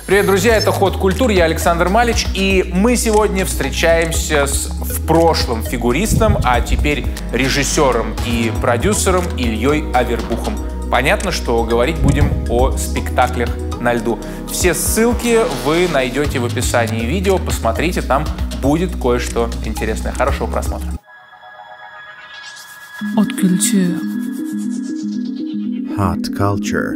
Привет, друзья, это «Ход культур», я Александр Малич, и мы сегодня встречаемся с в прошлом фигуристом, а теперь режиссером и продюсером Ильей Авербухом. Понятно, что говорить будем о спектаклях на льду. Все ссылки вы найдете в описании видео, посмотрите, там будет кое-что интересное. Хорошего просмотра. Haute culture. Hot culture.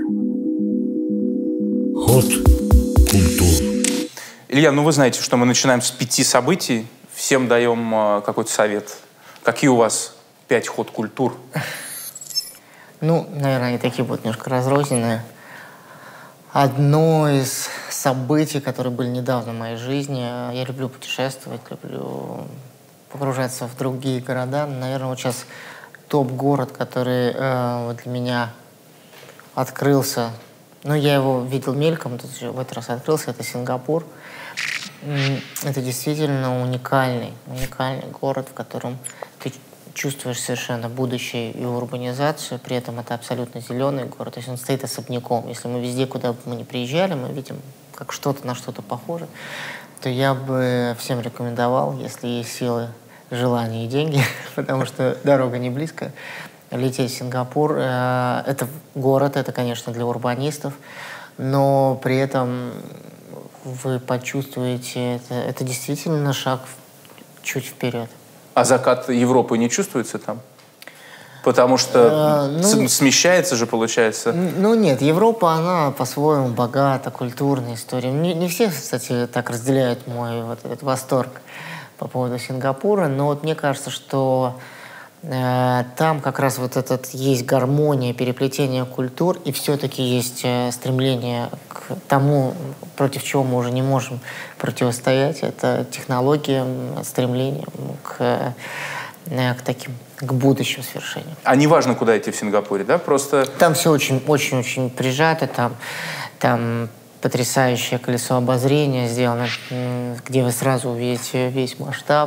Ход культур. Илья, ну вы знаете, что мы начинаем с 5 событий, всем даем какой-то совет. Какие у вас 5 ход культур? Ну, наверное, они такие будут немножко разрозненные. Одно из событий, которые были недавно в моей жизни, я люблю путешествовать, люблю погружаться в другие города. Наверное, вот сейчас топ-город, который для меня открылся, ну, я его видел мельком, тут в этот раз открылся, это Сингапур. Это действительно уникальный город, в котором ты чувствуешь совершенно будущее и урбанизацию, при этом это абсолютно зеленый город, то есть он стоит особняком. Если мы везде, куда бы мы ни приезжали, мы видим, как что-то на что-то похоже, то я бы всем рекомендовал, если есть силы, желание и деньги, потому что дорога не близкая, лететь в Сингапур. Это город, это, конечно, для урбанистов, но при этом вы почувствуете, это действительно шаг чуть вперед. А закат Европы не чувствуется там? Потому что смещается же, получается. Ну нет, Европа, она по-своему богата, культурная история. Не все, кстати, так разделяют мой вот этот восторг по поводу Сингапура, но вот мне кажется, что там как раз вот этот есть гармония, переплетение культур, и все-таки есть стремление к тому, против чего мы уже не можем противостоять. Это технологиям, стремление к будущим свершениям. А не важно, куда идти в Сингапуре, да? Просто... Там все очень прижато, там потрясающее колесо обозрения сделано, где вы сразу увидите весь масштаб.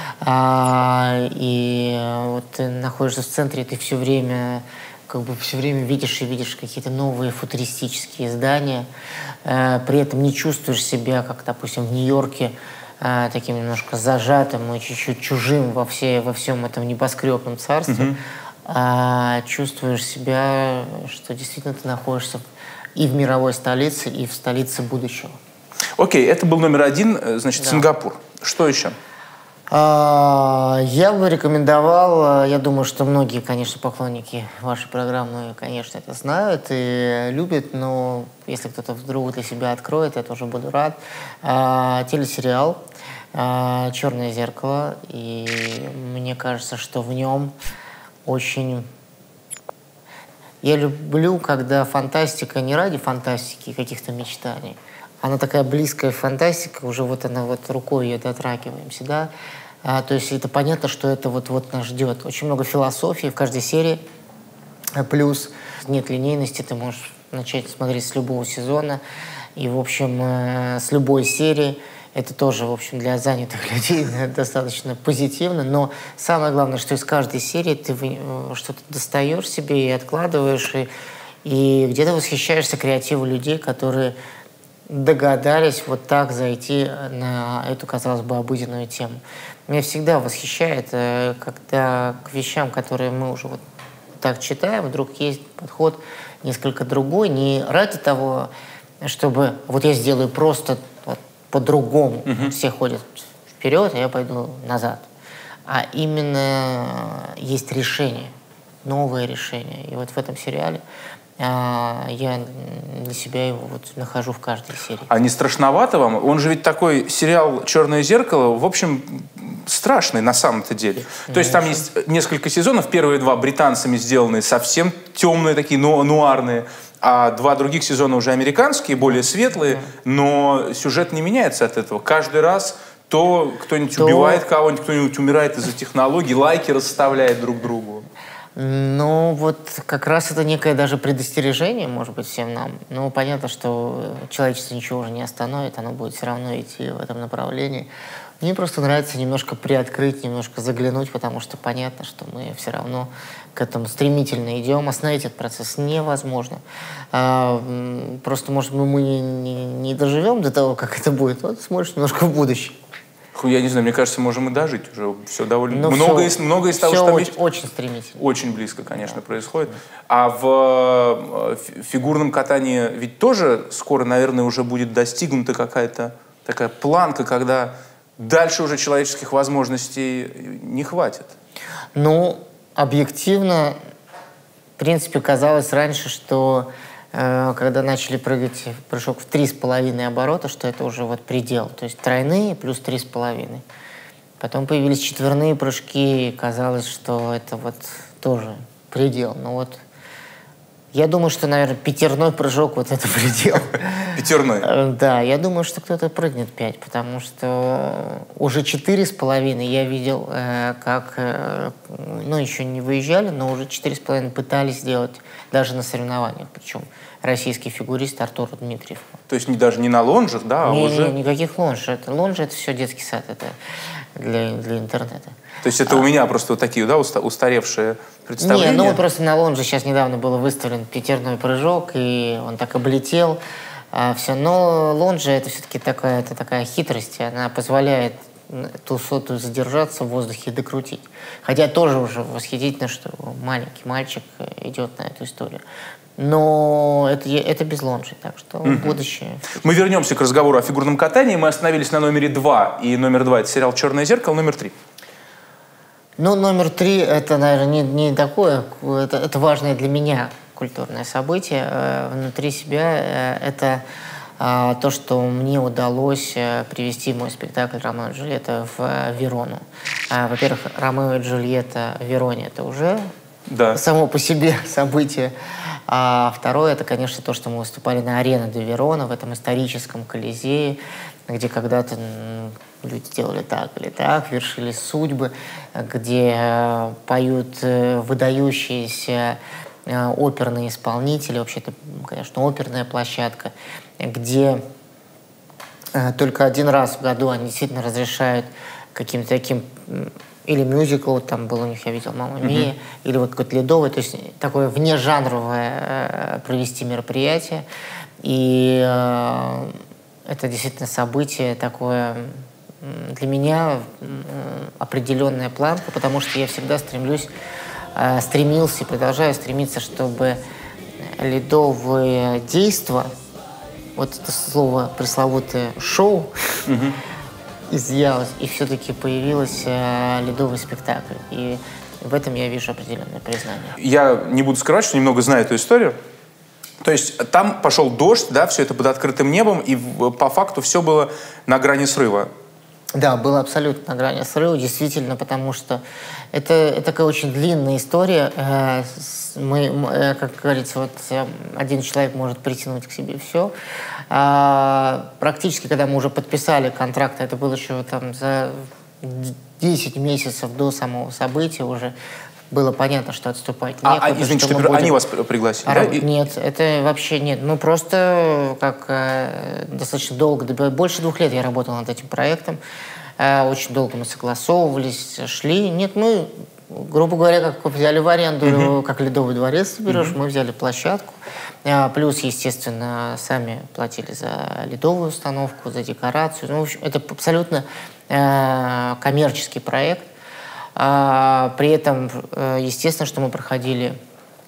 И вот ты находишься в центре, и ты все время видишь какие-то новые футуристические здания, при этом не чувствуешь себя, как, допустим, в Нью-Йорке, таким немножко зажатым и чуть-чуть чужим во всем этом небоскребном царстве, чувствуешь себя, что действительно ты находишься и в мировой столице, и в столице будущего. Окей, это был номер 1, значит, да. Сингапур. Что еще? Я бы рекомендовал, я думаю, что многие, конечно, поклонники вашей программы, конечно, это знают и любят, но если кто-то вдруг для себя откроет, я тоже буду рад. Телесериал «Черное зеркало», и мне кажется, что в нем очень... Я люблю, когда фантастика не ради фантастики каких-то мечтаний, она такая близкая фантастика, уже вот она вот рукой ее дотрагиваемся, да. То есть это понятно, что это вот нас ждет. Очень много философии в каждой серии. Плюс нет линейности, ты можешь начать смотреть с любого сезона. И, в общем, с любой серии. Это тоже, в общем, для занятых людей достаточно позитивно. Но самое главное, что из каждой серии ты что-то достаешь себе и откладываешь. И где-то восхищаешься креативу людей, которые догадались вот так зайти на эту, казалось бы, обыденную тему. Меня всегда восхищает, когда к вещам, которые мы уже вот так читаем, вдруг есть подход несколько другой, не ради того, чтобы вот я сделаю просто вот по-другому, все ходят вперед, а я пойду назад. А именно есть решение, новое решение. И вот в этом сериале я для себя его вот нахожу в каждой серии. А не страшновато вам? Он же ведь такой сериал «Черное зеркало», в общем, страшный на самом-то деле. То есть там есть несколько сезонов, первые 2 британцами сделанные, совсем темные такие, нуарные, а 2 других сезона уже американские, более светлые, но сюжет не меняется от этого. Каждый раз то кто-нибудь убивает кого-нибудь, кто-нибудь умирает из-за технологий, лайки расставляет друг другу. Ну, вот как раз это некое даже предостережение, может быть, всем нам. Ну, понятно, что человечество ничего уже не остановит, оно будет все равно идти в этом направлении. Мне просто нравится немножко приоткрыть, немножко заглянуть, потому что понятно, что мы все равно к этому стремительно идем. Остановить этот процесс невозможно. Просто, может быть, мы не доживем до того, как это будет. Вот смотришь немножко в будущее. Я не знаю, мне кажется, можем и дожить уже. Все довольно... Ну, многое из того, что там есть... очень стремительно. Очень близко, конечно, происходит. А в фигурном катании ведь тоже скоро, наверное, уже будет достигнута какая-то такая планка, когда дальше уже человеческих возможностей не хватит. Ну, объективно, в принципе, казалось раньше, что когда начали прыгать прыжок в 3,5 оборота, что это уже вот предел. То есть тройные плюс 3,5. Потом появились четверные прыжки, и казалось, что это вот тоже предел. Но вот я думаю, что, наверное, пятерной прыжок вот это предел. Пятерной? Да, я думаю, что кто-то прыгнет 5, потому что уже 4,5 я видел, как, ну, еще не выезжали, но уже 4,5 пытались сделать даже на соревнованиях, причем российский фигурист Артур Дмитриев. То есть даже не на лонжах, да, а уже... Никаких лонж. Лонжи — это все детский сад, это для интернета. То есть это у меня просто вот такие, да, устаревшие представления? Не, ну вот просто на лонже сейчас недавно был выставлен пятерной прыжок, и он так облетел. Все. Но лонжа — это все-таки такая хитрость, она позволяет ту сотую задержаться в воздухе и докрутить. Хотя тоже уже восхитительно, что маленький мальчик идет на эту историю. Но это без лонжи, так что будущее. Мы вернемся к разговору о фигурном катании. Мы остановились на номере 2. И номер 2 — это сериал «Черное зеркало». Номер 3. Ну, номер 3 — это, наверное, не такое, это важное для меня культурное событие. Внутри себя это то, что мне удалось привести мой спектакль «Ромео и Джульетта» в Верону. Во-первых, «Ромео и Джульетта» в Вероне — это уже само по себе событие. А второе — это, конечно, то, что мы выступали на Арена де Верона, в этом историческом Колизее, где когда-то люди делали так или так, вершились судьбы, где поют выдающиеся оперные исполнители. Вообще, это, конечно, оперная площадка, где только один раз в году они действительно разрешают каким-то таким... Или мюзикл, там был у них, я видел, «Мамма Мия», или вот какой-то ледовый, то есть такое внежанровое провести мероприятие. И это действительно событие такое для меня определенная планка, потому что я всегда стремился и продолжаю стремиться, чтобы ледовые действа, вот это слово пресловутое «шоу», изъялось, и все-таки появился ледовый спектакль. И в этом я вижу определенное признание. Я не буду скрывать, что немного знаю эту историю. То есть там пошел дождь, да, все это под открытым небом, и по факту все было на грани срыва. Да, было абсолютно на грани срыва, действительно, потому что это такая очень длинная история. Как говорится, вот один человек может притянуть к себе все. Практически, когда мы уже подписали контракт, это было еще там за 10 месяцев до самого события, уже было понятно, что отступать некуда. Извините, что они вас пригласили, да? Нет, это вообще нет. Мы просто достаточно долго, больше 2 лет я работал над этим проектом. Очень долго мы согласовывались, шли. Нет, мы, грубо говоря, как взяли в аренду, как Ледовый дворец берешь, мы взяли площадку. Плюс, естественно, сами платили за ледовую установку, за декорацию. Ну, в общем, это абсолютно коммерческий проект. При этом, естественно, что мы проходили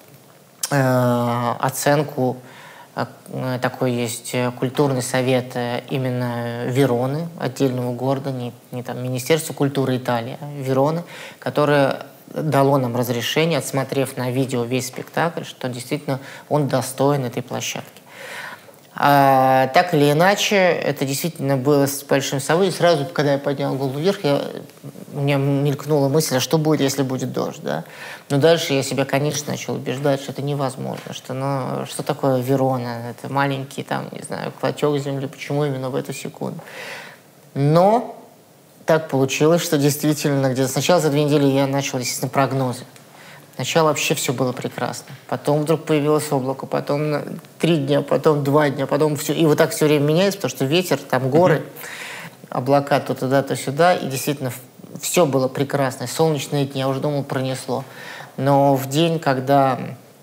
оценку, такой есть культурный совет именно Вероны, отдельного города, не там Министерство культуры Италии, а Вероны, которое дало нам разрешение, отсмотрев на видео весь спектакль, что действительно он достоин этой площадки. Так или иначе, это действительно было с большим событием. Сразу, когда я поднял голову вверх, у меня мелькнула мысль, а что будет, если будет дождь, да? Но дальше я себя, конечно, начал убеждать, что это невозможно, что такое Верона, это маленький, там, не знаю, клочок земли, почему именно в эту секунду. Но так получилось, что действительно где-то сначала за 2 недели я начал, естественно, прогнозы. Сначала вообще все было прекрасно. Потом вдруг появилось облако, потом 3 дня, потом 2 дня, потом все. И вот так все время меняется, потому что ветер, там горы, облака то туда, то сюда. И действительно все было прекрасно. Солнечные дни, я уже думал, пронесло. Но в день, когда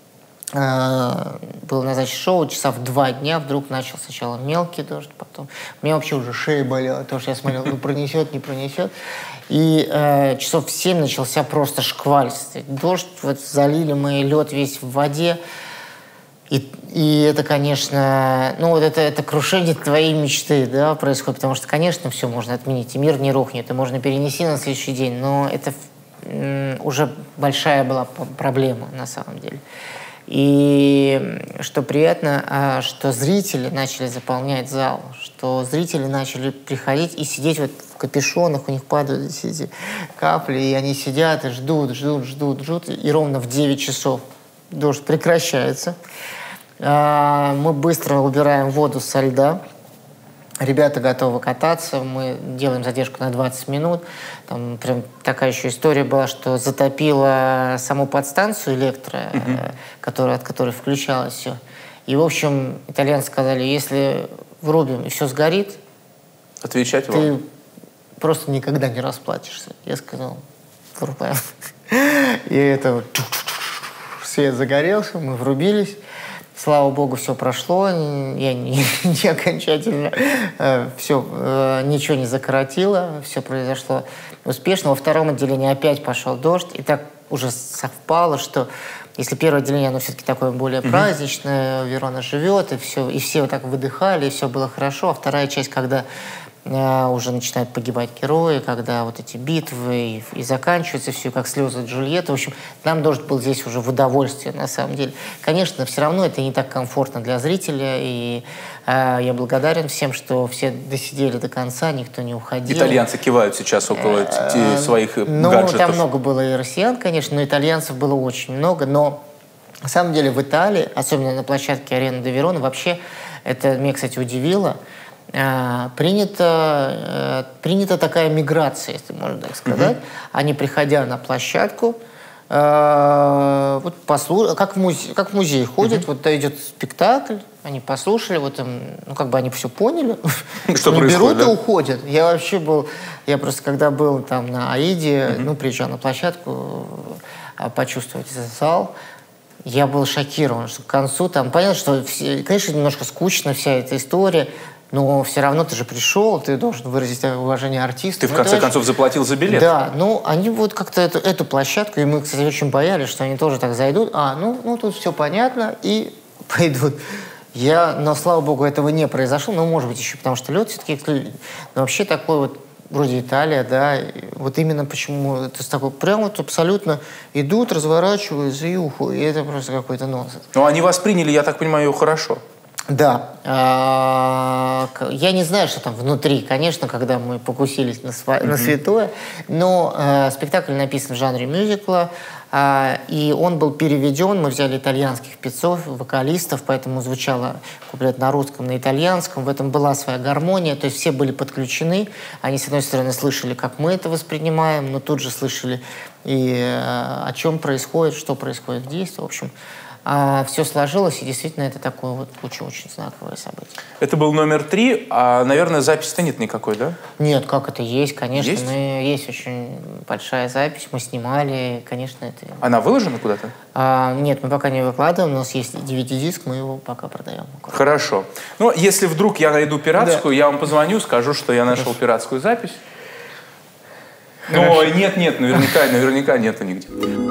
было назначено шоу, часа в 2 дня вдруг начал сначала мелкий дождь, потом... У меня вообще уже шея болела, потому что я смотрел, ну пронесет, не пронесет. И часов в 7 начался просто шкваль. Дождь, вот залили мы, лед весь в воде. И это, конечно, ну вот это крушение твоей мечты, да, происходит, потому что, конечно, все можно отменить, и мир не рухнет, и можно перенести на следующий день, но это уже большая была проблема на самом деле. И что приятно, что зрители начали заполнять зал, что зрители начали приходить и сидеть вот в капюшонах, у них падают эти капли, и они сидят и ждут, и ровно в 9 часов дождь прекращается. Мы быстро убираем воду со льда. Ребята готовы кататься, мы делаем задержку на 20 минут. Там прям такая еще история была, что затопила саму подстанцию от которой включалось все. И, в общем, итальянцы сказали, если врубим и все сгорит, отвечать ты вам просто никогда не расплатишься. Я сказал, врубаем. И это вот свет загорелся, мы врубились. Слава богу, все прошло, я не окончательно, все, ничего не закоротило, все произошло успешно. Во втором отделении опять пошел дождь, и так уже совпало, что если первое отделение, оно все-таки такое более праздничное, Верона живет, и все вот так выдыхали, и все было хорошо, а вторая часть, когда уже начинают погибать герои, когда вот эти битвы и заканчивается все, как слезы Джульетты. В общем, нам дождь был здесь уже в удовольствие, на самом деле. Конечно, все равно это не так комфортно для зрителя, и я благодарен всем, что все досидели до конца, никто не уходил. Итальянцы кивают сейчас около своих гаджетов. Ну, там много было и россиян, конечно, но итальянцев было очень много, но на самом деле в Италии, особенно на площадке Арена де Верона, вообще, это меня, кстати, удивило, принята такая миграция, если можно так сказать. Они, приходя на площадку, вот как в музей ходят, вот идет спектакль, они послушали, вот им, ну как бы они все поняли, что они происходит, берут да? и уходят. Я просто когда был там на Аиде, приезжал на площадку почувствовать этот зал, я был шокирован, что к концу там понятно, что конечно немножко скучно вся эта история. Но все равно ты же пришел, ты должен выразить уважение артисту. Ты в конце концов заплатил за билет. Да, ну они вот как-то эту площадку, и мы, кстати, очень боялись, что они тоже так зайдут. Ну тут все понятно, и пойдут. Но, слава богу, этого не произошло. Ну, может быть, еще потому что лед все-таки... Но вообще такой вот, вроде Италия, да, вот именно почему это такой прям вот абсолютно идут, разворачиваются и уходят. И это просто какой-то нонсенс. Но они восприняли, я так понимаю, хорошо. Да. Я не знаю, что там внутри, конечно, когда мы покусились на святое, но спектакль написан в жанре мюзикла, и он был переведен, мы взяли итальянских певцов, вокалистов, поэтому звучало куплет на русском, на итальянском, в этом была своя гармония, то есть все были подключены, они, с одной стороны, слышали, как мы это воспринимаем, но тут же слышали и о чем происходит, что происходит в действии, в общем. Все сложилось, и действительно это такое вот очень-очень знаковое событие. Это был номер 3, а, наверное, записи-то нет никакой, да? Нет, как это есть, конечно. Есть? Есть очень большая запись, мы снимали, конечно, это... Она выложена куда-то? Нет, мы пока не выкладываем, у нас есть DVD-диск, мы его пока продаем. Хорошо. Ну, если вдруг я найду пиратскую, я вам позвоню, скажу, что я нашел пиратскую запись. Но нет, наверняка нету нигде.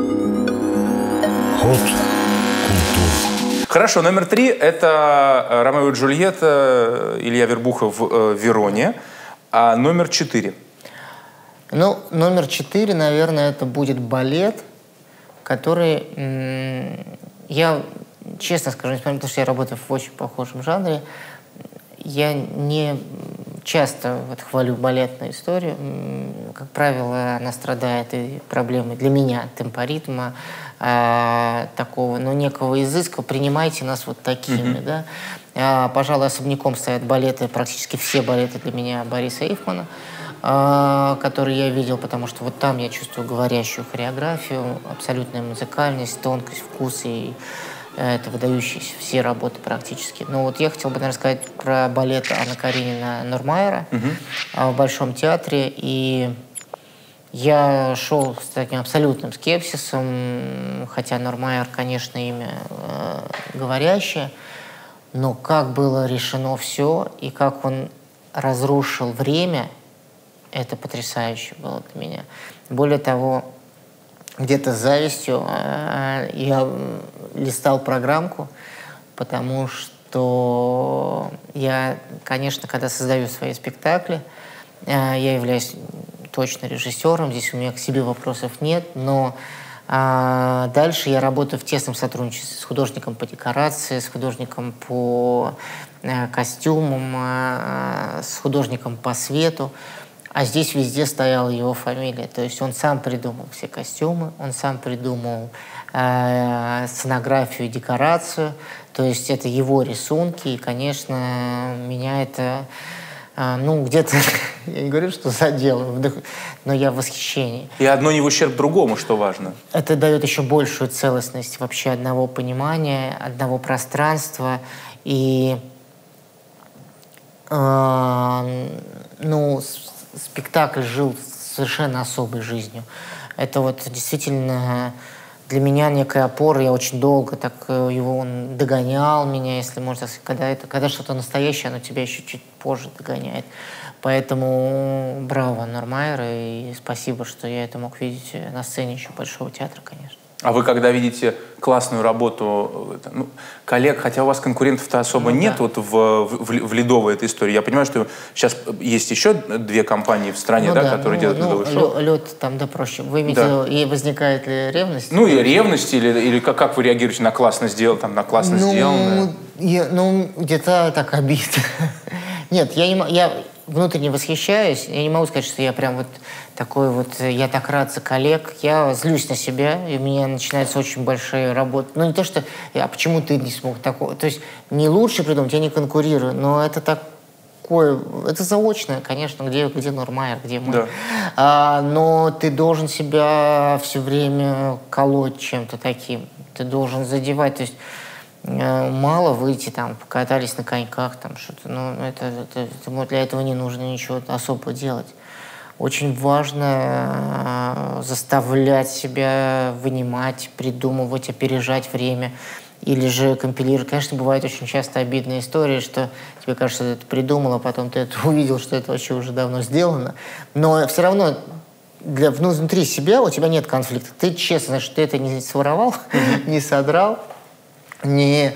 Ход. Хорошо, номер 3 – это «Ромео и Джульетта», Илья Авербухов в Вероне. А номер 4? Ну, номер 4, наверное, это будет балет, который, я честно скажу, несмотря на то, что я работаю в очень похожем жанре, я не часто хвалю балетную историю. Как правило, она страдает и проблемой для меня темпоритма, такого, но некого изыска. Принимайте нас вот такими, да. Пожалуй, особняком стоят балеты, практически все балеты для меня Бориса Эйфмана. который я видел, потому что вот там я чувствую говорящую хореографию, абсолютную музыкальность, тонкость, вкус, и это выдающиеся все работы практически. Но вот я хотел бы, наверное, сказать про балет Анны Каренина Нурмайера в Большом театре, и я шел с таким абсолютным скепсисом, хотя Нурмайер, конечно, имя говорящее, но как было решено все, и как он разрушил время, это потрясающе было для меня. Более того, где-то с завистью я листал программку, потому что я, конечно, когда создаю свои спектакли, я являюсь точно режиссером, здесь у меня к себе вопросов нет, но дальше я работаю в тесном сотрудничестве с художником по декорации, с художником по костюмам, с художником по свету. А здесь везде стояла его фамилия. То есть он сам придумал все костюмы, он сам придумал сценографию и декорацию. То есть это его рисунки. И, конечно, меня это, где-то, я не говорю, что задело, но я в восхищении. И одно не в ущерб другому, что важно. Это дает еще большую целостность вообще одного понимания, одного пространства. И, спектакль жил совершенно особой жизнью. Это вот действительно для меня некая опора. Я очень долго так его, он догонял меня, если можно сказать. Когда что-то настоящее, оно тебя еще чуть позже догоняет. Поэтому браво Нурмайер, и спасибо, что я это мог видеть на сцене еще Большого театра, конечно. А вы, когда видите классную работу коллег, хотя у вас конкурентов-то особо нет вот в ледовой этой истории. Я понимаю, что сейчас есть еще 2 компании в стране, которые делают ледовое шоу. Лед там проще. Вы имеете в виду, и возникает ли ревность? И ревность, или как вы реагируете на классно сделанное, на классно сделанное? Где-то так обидно. Нет, я внутренне восхищаюсь. Я не могу сказать, что я прям вот такой вот, я так рад за коллег. Я злюсь на себя, и у меня начинается очень большая работа. Не то, что, а почему ты не смог такого? То есть не лучше придумать, я не конкурирую, но это такое, это заочное, конечно, где Нурмайер, где мы. Да. Но ты должен себя все время колоть чем-то таким. Ты должен задевать, то есть мало выйти, покатались на коньках, что-то. Для этого не нужно ничего особо делать. Очень важно заставлять себя вынимать, придумывать, опережать время или же компилировать. Конечно, бывает очень часто обидная история, что тебе кажется, что ты это придумал, а потом ты это увидел, что это вообще уже давно сделано. Но все равно внутри себя у тебя нет конфликта. Ты честно знаешь, что ты это не своровал, не содрал, не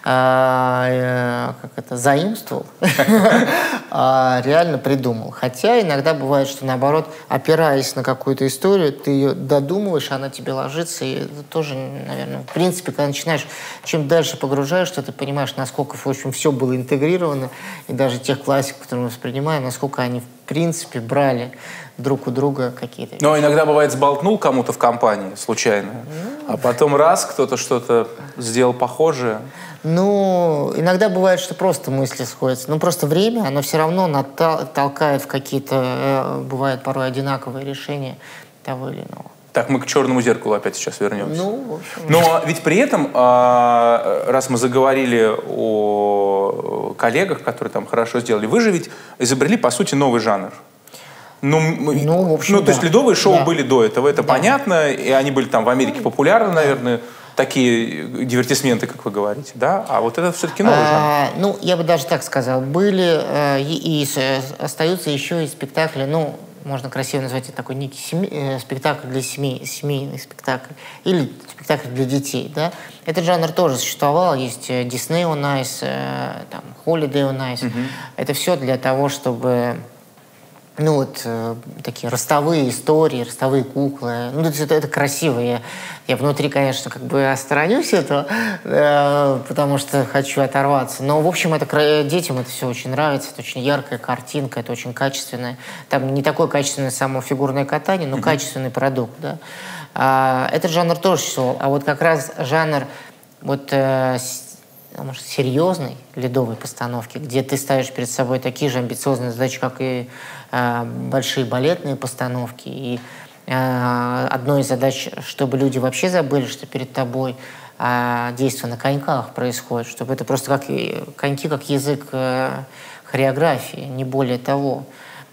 заимствовал, а реально придумал. Хотя иногда бывает, что наоборот, опираясь на какую-то историю, ты ее додумываешь, она тебе ложится, и это тоже, наверное, в принципе, когда начинаешь, чем дальше погружаешься, ты понимаешь, насколько, в общем, все было интегрировано, и даже тех классиков, которые мы воспринимаем, насколько они, в принципе, брали друг у друга какие-то вещи. Но иногда, бывает, сболтнул кому-то в компании случайно, а потом раз, кто-то что-то сделал похожее. Иногда бывает, что просто мысли сходятся. Просто время, оно все равно толкает в какие-то, бывают порой одинаковые решения того или иного. Так, мы к «Черному зеркалу» опять сейчас вернемся. В общем... Но ведь при этом, раз мы заговорили о коллегах, которые там хорошо сделали, вы же ведь изобрели, по сути, новый жанр. в общем, то есть ледовые шоу были до этого, это понятно, и они были там в Америке популярны, наверное, такие дивертисменты, как вы говорите, да? А вот это все-таки новый жанр. Я бы даже так сказал. Были и остаются еще и спектакли, можно красиво назвать это такой некий спектакль для семейный спектакль, или спектакль для детей, да? Этот жанр тоже существовал, есть Disney on Ice, Holiday on Ice. Это все для того, чтобы... такие ростовые истории, ростовые куклы. Это красиво. Я внутри, конечно, отстранюсь этого, потому что хочу оторваться. Но, в общем, детям это все очень нравится. Это очень яркая картинка, это очень качественное. Там не такое качественное само фигурное катание, но качественный продукт. Да? Этот жанр тоже существовал. А вот как раз жанр может, серьезной ледовой постановки, где ты ставишь перед собой такие же амбициозные задачи, как и большие балетные постановки. И одной из задач, чтобы люди вообще забыли, что перед тобой действие на коньках происходит, чтобы это просто как коньки, как язык хореографии, не более того.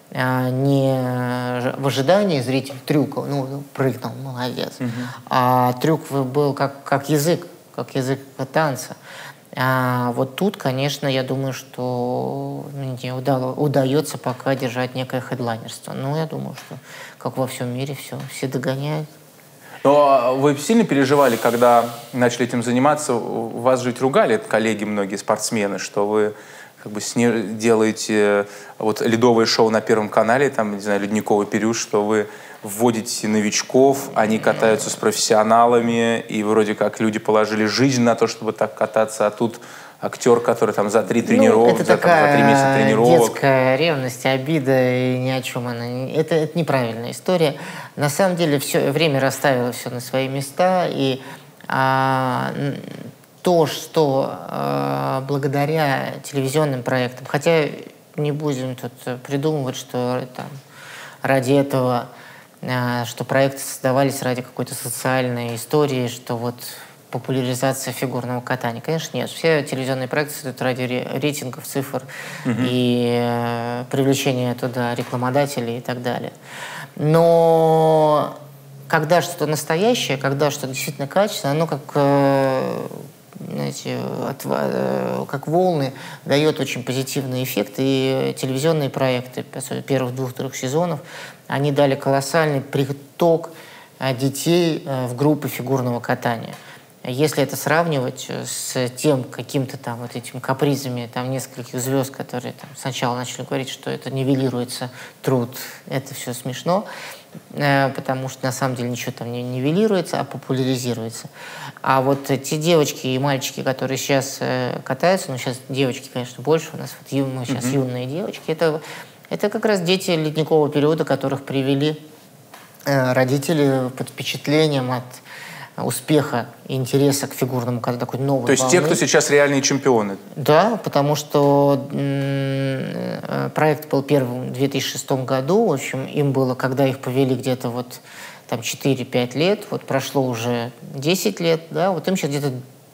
Не в ожидании зритель трюка, ну, прыгнул, молодец, а трюк был как язык танца. Вот тут, конечно, я думаю, что мне удается пока держать некое хедлайнерство. Но я думаю, что, как во всем мире, все догоняют. Но вы сильно переживали, когда начали этим заниматься? Вас же ведь ругали коллеги, многие спортсмены, что вы как бы делаете вот ледовое шоу на Первом канале, там, не знаю, ледниковый период, что вы вводите новичков, они катаются с профессионалами, и вроде как люди положили жизнь на то, чтобы так кататься, а тут актер, который там за 3 тренировки, это за 3 месяца тренировок. Детская ревность, обида, и ни о чем она. Это неправильная история. На самом деле время расставило все на свои места, и то, что благодаря телевизионным проектам, хотя не будем тут придумывать, что там, ради этого, что проекты создавались ради какой-то социальной истории, что вот популяризация фигурного катания. Конечно, нет. Все телевизионные проекты создают ради рейтингов, цифр и привлечения туда рекламодателей и так далее. Но когда что-то настоящее, когда что-то действительно качественное, оно как, знаете, как волны дает очень позитивный эффект. И телевизионные проекты первых 2-3 сезонов, они дали колоссальный приток детей в группы фигурного катания. Если это сравнивать с тем каким-то там вот этим капризами там нескольких звезд, которые там сначала начали говорить, что это нивелируется труд, это все смешно, потому что на самом деле ничего там не нивелируется, а популяризируется. А вот те девочки и мальчики, которые сейчас катаются, ну сейчас девочки, конечно, больше у нас, вот мы сейчас юные девочки, это как раз дети ледникового периода, которых привели родители под впечатлением от успеха и интереса к фигурному катанию, такой новой То есть волны. те, кто сейчас реальные чемпионы? Да, потому что проект был первым в 2006 году. В общем, им было, когда их повели где-то вот там 4-5 лет, вот прошло уже 10 лет, да, вот им сейчас где-то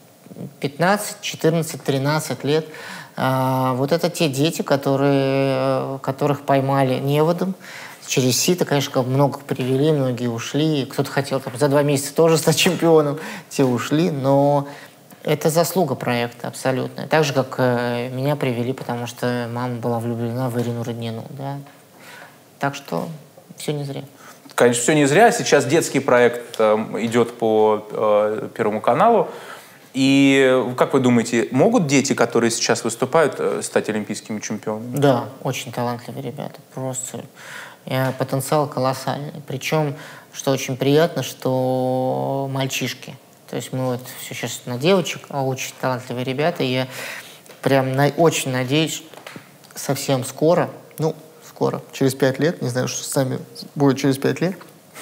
15, 14, 13 лет. Вот это те дети, которых поймали неводом. Через сито, конечно, много привели, многие ушли. Кто-то хотел там, за 2 месяца тоже стать чемпионом, те ушли. Но это заслуга проекта абсолютно. Так же, как меня привели, потому что мама была влюблена в Ирину Роднину. Да? Так что все не зря. Конечно, все не зря. Сейчас детский проект идет по Первому каналу. И как вы думаете, могут дети, которые сейчас выступают, стать олимпийскими чемпионами? Да, очень талантливые ребята. Просто потенциал колоссальный. Причем, что очень приятно, что мальчишки. То есть мы вот все сейчас на девочек, а очень талантливые ребята. И я прям очень надеюсь, совсем скоро, скоро, через 5 лет, не знаю, что с нами будет через 5 лет,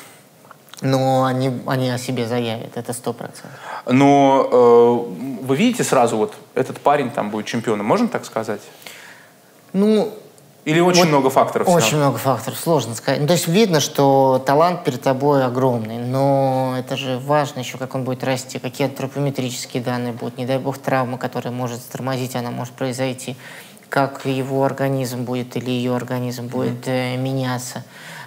но они о себе заявят, это 100%. Но вы видите сразу, вот этот парень там будет чемпионом, можно так сказать? Или очень много факторов? Очень много факторов, сложно сказать. То есть видно, что талант перед тобой огромный, но это же важно еще, как он будет расти, какие антропометрические данные будут, не дай бог травма, которая может затормозить, она может произойти, как его организм будет или ее организм будет меняться,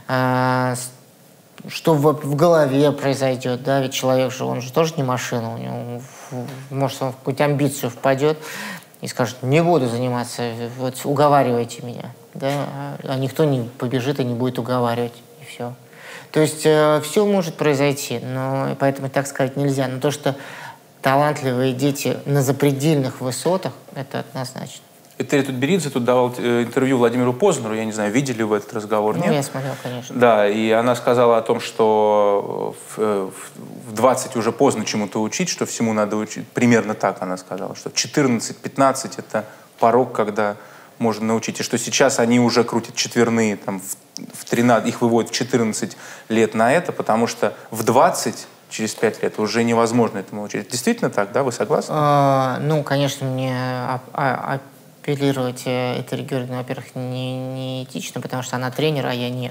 что в голове произойдет, да, ведь человек же, он же тоже не машина, у него, может, он в какую-то амбицию впадет и скажет, не буду заниматься, вот уговаривайте меня, да, а никто не побежит и не будет уговаривать, и все. То есть все может произойти, но поэтому так сказать нельзя. Но то, что талантливые дети на запредельных высотах, это однозначно. Этери Тутберидзе тут давал интервью Владимиру Познеру, я не знаю, видели вы этот разговор, нет? Я смотрел, конечно. Да, и она сказала о том, что в 20 уже поздно чему-то учить, что всему надо учить. Примерно так она сказала, что 14-15 это порог, когда можно научить. И что сейчас они уже крутят четверные, там, в 13, их выводят в 14 лет на это, потому что в 20 через 5 лет уже невозможно этому учить. Действительно так, да? Вы согласны? Ну, конечно, мне апеллировать этой Георгиевне, во-первых, не этично, потому что она тренер, а я нет.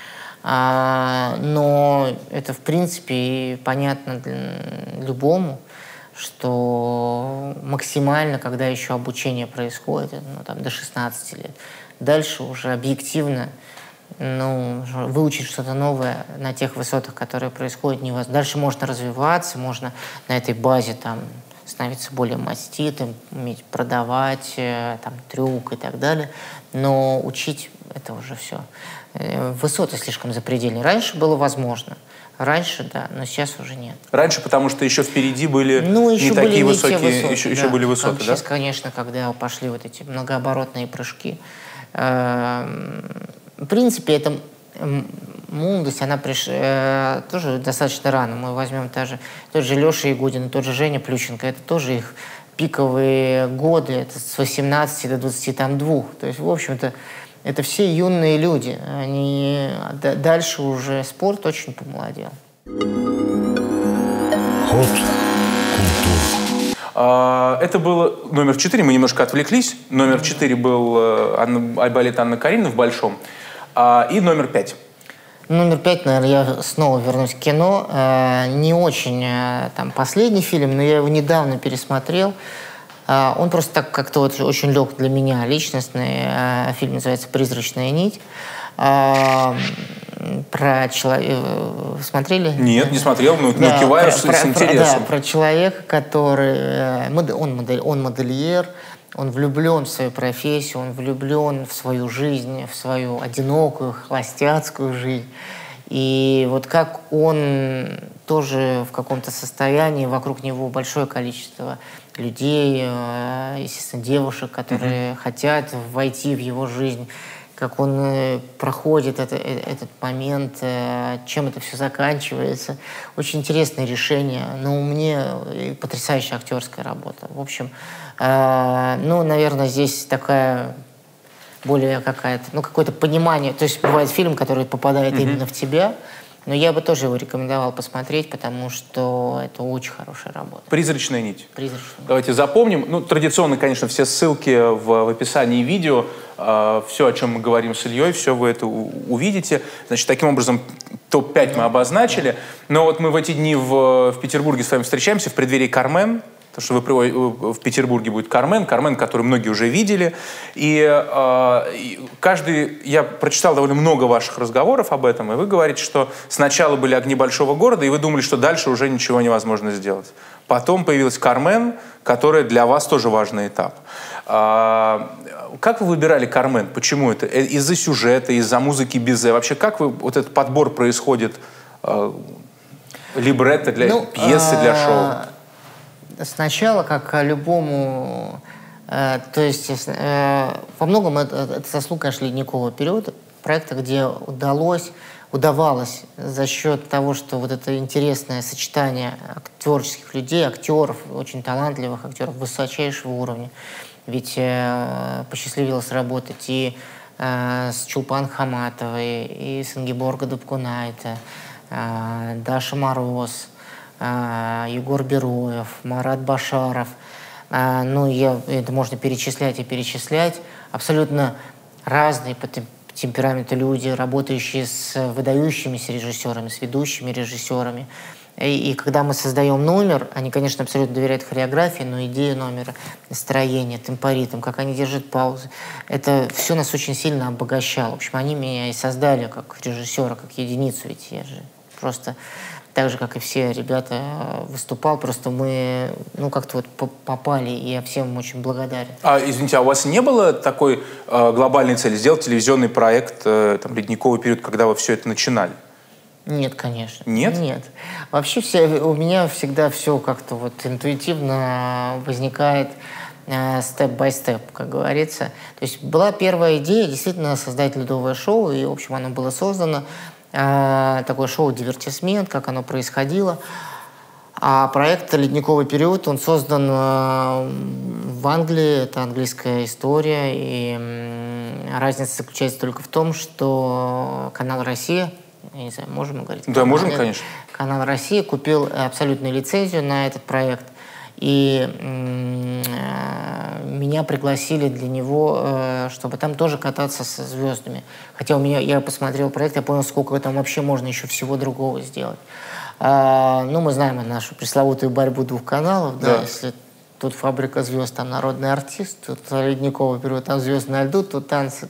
Но это, в принципе, понятно любому, что максимально, когда еще обучение происходит, ну, там, до 16 лет, дальше уже объективно, ну, выучить что-то новое на тех высотах, которые происходят, невозможно. Дальше можно развиваться, можно на этой базе там становиться более маститым, уметь продавать, там, трюк и так далее. Но учить это уже все. Высоты слишком запредельные. Раньше было возможно. Раньше, да, но сейчас уже нет. Раньше, потому что еще впереди были не такие высокие, еще были высоты, да? Сейчас, конечно, когда пошли вот эти многооборотные прыжки. В принципе, эта молодость, она тоже достаточно рано. Мы возьмем тот же Леша Ягудин, тот же Женя Плющенко. Это тоже их пиковые годы, это с 18 до 22. То есть, в общем-то, это все юные люди. Дальше уже спорт очень помолодел. Ход культуры. Это было номер 4, мы немножко отвлеклись. Номер 4 был Айболит Анна Каренина в Большом. И номер 5. Номер 5, наверное, я снова вернусь к кино. Не очень там последний фильм, но я его недавно пересмотрел. Он просто так как-то вот очень лег для меня личностный. Фильм называется «Призрачная нить». Про человека... Смотрели? Нет, не смотрел, но киваю с интересом. Да, про человека, который... Он модельер, он влюблен в свою профессию, он влюблен в свою жизнь, в свою одинокую, холостяцкую жизнь. И вот как он тоже в каком-то состоянии, вокруг него большое количество людей, естественно, девушек, которые хотят войти в его жизнь, как он проходит этот момент, чем это все заканчивается. Очень интересное решение, но мне потрясающая актерская работа. В общем, ну, наверное, здесь такая более какая-то, ну, какое-то понимание. То есть бывает фильм, который попадает именно в тебя, но я бы тоже его рекомендовал посмотреть, потому что это очень хорошая работа. «Призрачная нить». «Призрачная». Давайте запомним. Ну, традиционно, конечно, все ссылки в описании видео. Все, о чем мы говорим с Ильей, все вы это увидите. Значит, таким образом, топ-5 мы обозначили. Но вот мы в эти дни в Петербурге с вами встречаемся в преддверии «Кармен». Потому что в Петербурге будет «Кармен», который многие уже видели. И я прочитал довольно много ваших разговоров об этом, и вы говорите, что сначала были «Огни большого города», и вы думали, что дальше уже ничего невозможно сделать. Потом появилась «Кармен», которая для вас тоже важный этап. Как вы выбирали «Кармен»? Почему это? Из-за сюжета, из-за музыки Бизе? Вообще, как вот этот подбор происходит? Либретто для пьесы, для шоу? Сначала, как любому, то есть во многом это заслуга, конечно, ледникового периода, проекта, где удавалось за счет того, что вот это интересное сочетание творческих людей, актеров, очень талантливых актеров высочайшего уровня. Ведь посчастливилось работать и с Чулпан Хаматовой, и с Ингеборго Дапкунайте, Даша Мороз, Егор Бероев, Марат Башаров. Ну, это можно перечислять и перечислять. Абсолютно разные по темпераменту люди, работающие с выдающимися режиссерами, с ведущими режиссерами. И когда мы создаем номер, они, конечно, абсолютно доверяют хореографии, но идея номера, настроение, темпоритм, как они держат паузы, это все нас очень сильно обогащало. В общем, они меня и создали как режиссера, как единицу, ведь я же просто... Так же, как и все ребята, выступал. Просто мы, как-то вот попали, и я всем очень благодарен. Извините, а у вас не было такой глобальной цели сделать телевизионный проект, там, «Ледниковый период», когда вы все это начинали? Нет, конечно. Нет? Нет. Вообще у меня всегда все как-то вот интуитивно возникает степ-бай-степ, как говорится. То есть была первая идея действительно создать ледовое шоу, и, в общем, оно было создано. Такое шоу-дивертисмент, как оно происходило. А проект «Ледниковый период», он создан в Англии, это английская история, и разница заключается только в том, что канал «Россия», я не знаю, можем мы говорить? Да, можем, конечно. Канал «Россия» купил абсолютную лицензию на этот проект, и меня пригласили для него, чтобы там тоже кататься со звездами. Хотя я посмотрел проект, я понял, сколько там вообще можно еще всего другого сделать. Ну, мы знаем нашу пресловутую борьбу двух каналов, да, если тут «Фабрика звезд», там «Народный артист», тут Ледниковый период, там «Звезды на льду», тут танцы.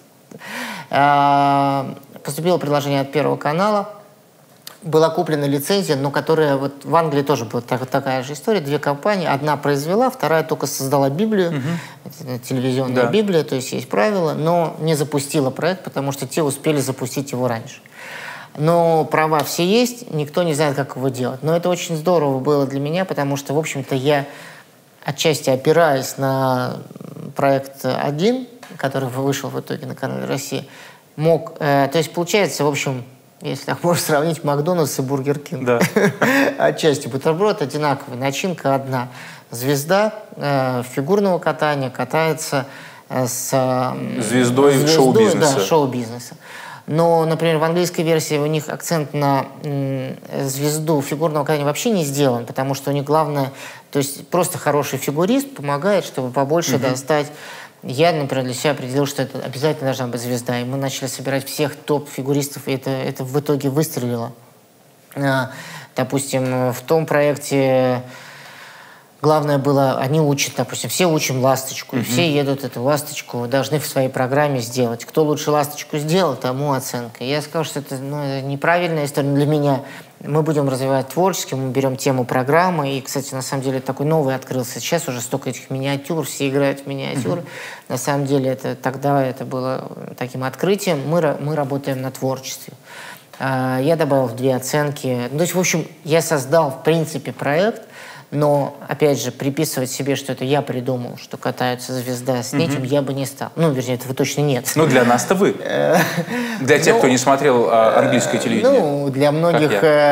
Поступило предложение от Первого канала, была куплена лицензия, но которая вот в Англии тоже была такая же история. Две компании, одна произвела, вторая только создала Библию, телевизионная Библия, то есть есть правила, но не запустила проект, потому что те успели запустить его раньше. Но права все есть, никто не знает, как его делать. Но это очень здорово было для меня, потому что, в общем-то, я отчасти опираясь на проект 1, который вышел в итоге на канале «Россия», мог... то есть, получается, в общем, если так можно сравнить, Макдональдс и Бургер Кинг. Да. Отчасти бутерброд одинаковый, начинка одна. Звезда фигурного катания катается с звездой шоу-бизнеса. Да, шоу-бизнеса. Но, например, в английской версии у них акцент на звезду фигурного катания вообще не сделан, потому что у них главное, то есть просто хороший фигурист помогает, чтобы побольше достать. Я, например, для себя определил, что это обязательно должна быть звезда. И мы начали собирать всех топ-фигуристов, и это в итоге выстрелило. Допустим, в том проекте главное было, они учат, допустим, все учим ласточку, и все едут эту ласточку, должны в своей программе сделать. Кто лучше ласточку сделал, тому оценка. Я сказал, что это неправильная история для меня. Мы будем развивать творчески, мы берем тему программы, и, кстати, на самом деле такой новый открылся. Сейчас уже столько этих миниатюр, все играют в миниатюры. На самом деле тогда это было таким открытием. Мы работаем на творчестве. Я добавил 2 оценки. То есть, в общем, я создал, в принципе, проект, но, опять же, приписывать себе, что это я придумал, что катаются звезда с этим, я бы не стал. Ну, вернее, этого точно нет. Ну, для нас-то вы. Для тех, кто не смотрел английское телевидение. Ну, для многих,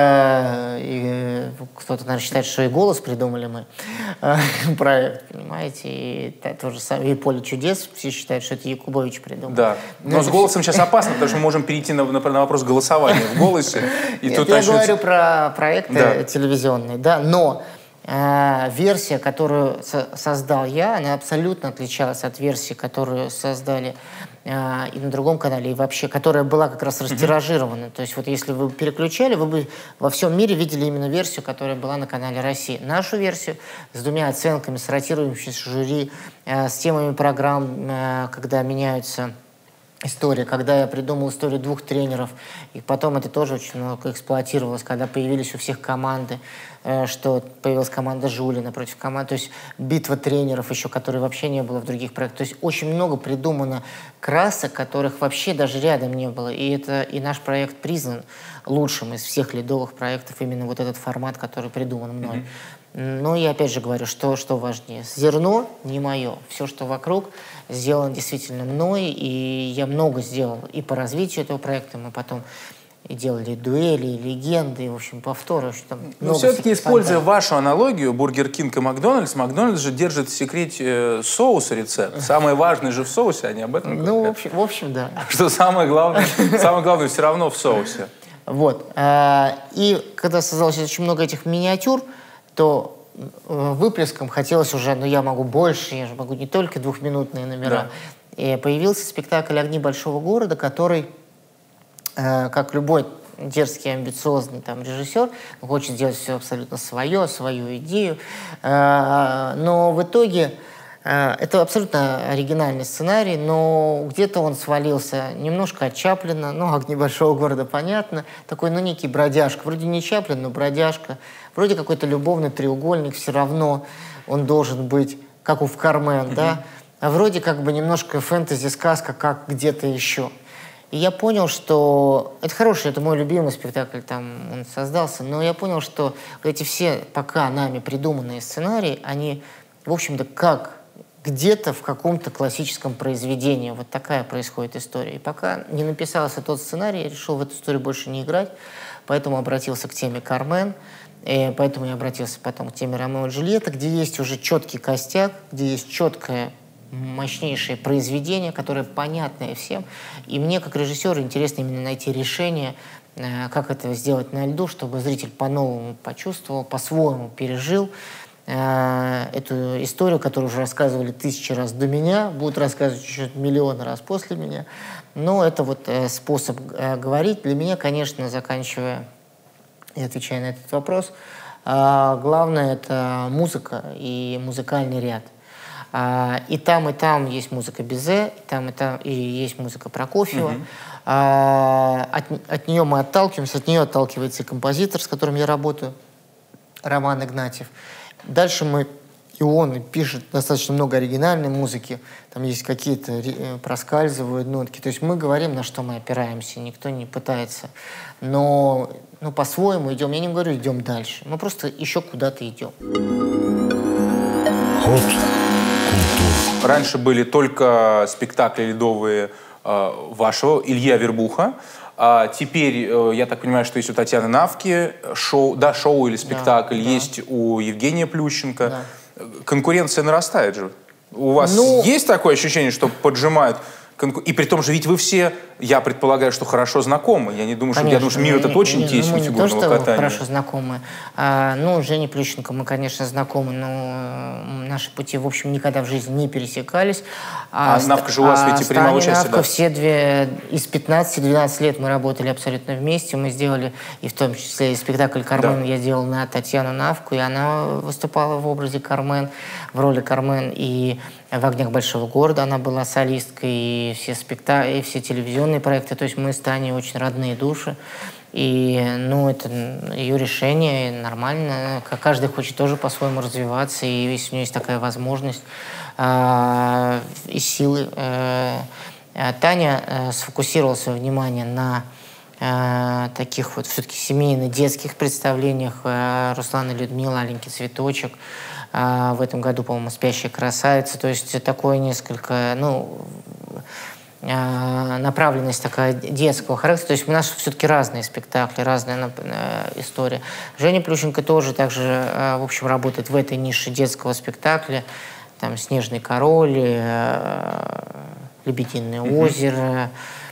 кто-то, наверное, считает, что и «Голос» придумали мы проект, понимаете? И то же самое, и «Поле чудес», все считают, что это Якубович придумал. Да, но с «Голосом» сейчас опасно, потому что мы можем перейти на вопрос голосования в «Голосе». Нет, я говорю про проекты телевизионные, да, но версия, которую создал я, она абсолютно отличалась от версии, которую создали и на другом канале, и вообще, которая была как раз растиражирована. То есть вот если вы переключали, вы бы во всем мире видели именно версию, которая была на канале «Россия». Нашу версию с 2 оценками, с ротирующимся жюри, с темами программ, когда меняются история, когда я придумал историю 2 тренеров, и потом это тоже очень много эксплуатировалось, когда появились у всех команды, что появилась команда Жулина против команды, то есть битва тренеров еще, которой вообще не было в других проектах. То есть очень много придумано красок, которых вообще даже рядом не было. И наш проект признан лучшим из всех ледовых проектов, именно вот этот формат, который придуман мной. Но я опять же говорю, что важнее. Зерно не мое. Все, что вокруг, сделано действительно мной, и я много сделал и по развитию этого проекта. Мы потом и делали дуэли, и легенды, и, в общем, повторы. Но все-таки, используя вашу аналогию, Бургер Кинг и Макдональдс, Макдональдс же держит в секрете соуса рецепт. Самое важное же в соусе, они об этом говорят. Ну, в общем, да. Что самое главное все равно в соусе. Вот. И когда создалось очень много этих миниатюр, то выплеском хотелось уже, я могу больше, я же могу не только 2-минутные номера. Да. И появился спектакль «Огни большого города», который, как любой дерзкий, амбициозный режиссер, хочет сделать все абсолютно свою идею. Но в итоге это абсолютно оригинальный сценарий, но где-то он свалился немножко от Чаплина. «Огни большого города», понятно. Такой, некий бродяжка. Вроде не Чаплин, но бродяжка. Вроде какой-то любовный треугольник. Все равно он должен быть, как у «Кармен», да? А вроде немножко фэнтези-сказка, как где-то еще. И я понял, что... Это хороший, это мой любимый спектакль, он создался, но я понял, что эти все пока нами придуманные сценарии, они, в общем-то, как где-то в каком-то классическом произведении. Вот такая происходит история. И пока не написался тот сценарий, я решил в эту историю больше не играть, поэтому обратился к теме «Кармен», и поэтому я обратился потом к теме «Ромео и Джульетта», где есть уже четкий костяк, где есть четкая мощнейшее произведение, которое понятное всем. И мне, как режиссеру, интересно именно найти решение, как это сделать на льду, чтобы зритель по-новому почувствовал, по-своему пережил эту историю, которую уже рассказывали 1000 раз до меня, будут рассказывать еще миллион раз после меня. Но это вот способ говорить. Для меня, конечно, заканчивая и отвечая на этот вопрос, главное — это музыка и музыкальный ряд. И там есть музыка Бизе, и там и есть музыка Прокофьева. От нее мы отталкиваемся, от нее отталкивается и композитор, с которым я работаю, Роман Игнатьев. Дальше он пишет достаточно много оригинальной музыки, там есть какие-то проскальзывают нотки. То есть мы говорим, на что мы опираемся, никто не пытается. Но по-своему идем. Я не говорю, идем дальше. Мы просто еще куда-то идем. Раньше были только спектакли ледовые вашего, Ильи Авербуха. А теперь, я так понимаю, что есть у Татьяны Навки шоу или спектакль, есть у Евгения Плющенко. Да. Конкуренция нарастает же. У вас есть такое ощущение, что поджимают? И при том же, ведь вы все, я предполагаю, что хорошо знакомы. Я не думаю, конечно, что мир этот очень теснен фигурного катания. Мы не то, что хорошо знакомы. Женя Плющенко мы, конечно, знакомы, но наши пути, в общем, никогда в жизни не пересекались. Навка же у вас ведь и принимала участие, да? Все из 15-12 лет мы работали абсолютно вместе. Мы сделали, и в том числе и спектакль «Кармен» я делал на Татьяну Навку, и она выступала в образе Кармен, в роли Кармен, и в «Огнях большого города» она была солисткой, и все спектакли, и все телевизионные проекты. То есть мы с Таней очень родные души. И, это ее решение, нормально. Каждый хочет тоже по-своему развиваться, и если у нее есть такая возможность и силы. Таня сфокусировала свое внимание на таких вот все-таки семейно-детских представлениях. Руслан и Людмила, «Аленький цветочек». В этом году, по-моему, «Спящая красавица». То есть такое несколько, направленность такая детского характера. То есть у нас все-таки разные спектакли, разная история. Женя Плющенко тоже также, в общем, работает в этой нише детского спектакля. Там «Снежный король», «Лебединое озеро»,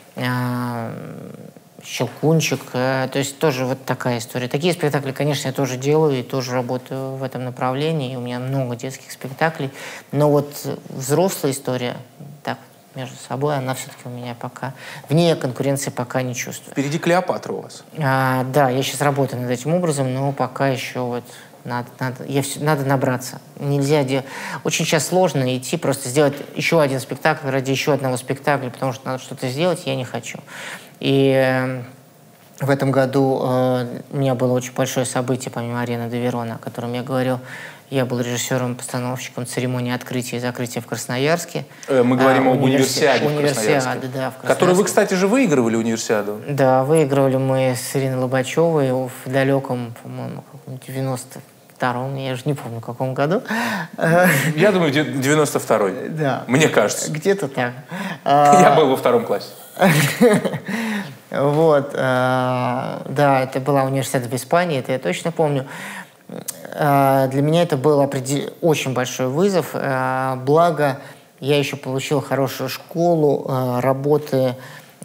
«Щелкунчик». То есть тоже вот такая история. Такие спектакли, конечно, я тоже делаю и тоже работаю в этом направлении. И у меня много детских спектаклей. Но вот взрослая история, так, между собой, она все-таки у меня пока... В ней конкуренции пока не чувствую. Впереди «Клеопатра» у вас. Да, я сейчас работаю над этим образом, но пока еще вот надо набраться. Нельзя делать... Очень сейчас сложно идти, просто сделать еще один спектакль ради еще одного спектакля, потому что надо что-то сделать, я не хочу. И в этом году у меня было очень большое событие, помимо «Арены де Верона», о котором я говорил. Я был режиссером-постановщиком церемонии открытия и закрытия в Красноярске. Мы говорим об универсиаде в Красноярске. Да, в Красноярске. Которую вы, кстати же, выигрывали универсиаду. Да, выигрывали мы с Ириной Лобачевой в далеком, по-моему, 92-м, я уже не помню, в каком году. Я думаю, 92-й. Да. Мне кажется. Где-то так. Я был во 2 классе. Вот. Да, это была универсиада в Испании, это я точно помню. Для меня это был очень большой вызов. Благо, я еще получил хорошую школу работы